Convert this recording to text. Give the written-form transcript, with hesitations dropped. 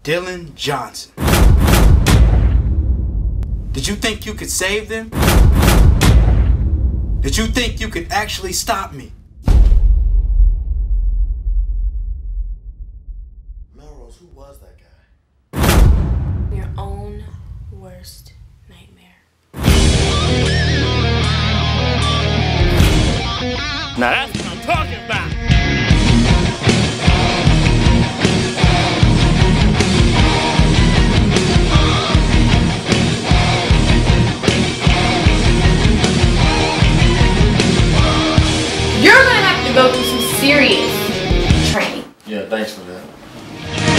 Dylan Johnson. Did you think you could save them? Did you think you could actually stop me? Melrose, who was that guy? Your own worst nightmare. Now that's what I'm talking about. You're gonna have to go through some serious training. Yeah, thanks for that.